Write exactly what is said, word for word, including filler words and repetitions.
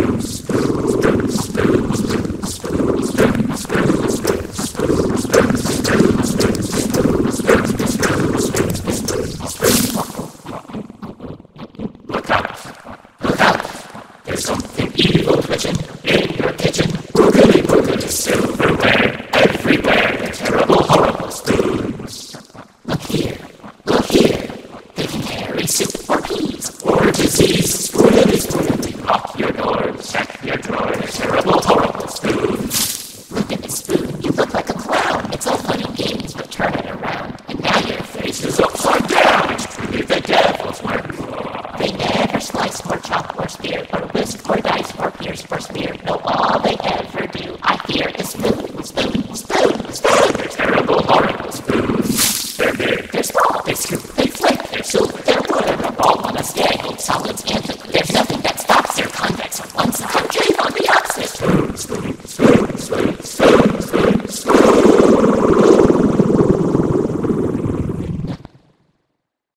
There's something evil twitching in your kitchen. Boogly boogly silverware, everywhere the terrible, horrible spoons. Look here, look here, they can carry sick or peas or disease. Spoonily, spoonily, lock your door, check your drawer, the terrible